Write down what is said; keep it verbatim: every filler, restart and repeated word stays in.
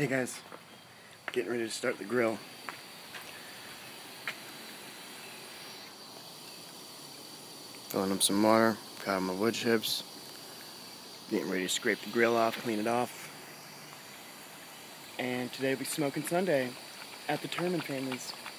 Hey guys, getting ready to start the grill. Filling up some water, got my wood chips, getting ready to scrape the grill off, clean it off. And today will be Smoking Sunday at the Turman family's.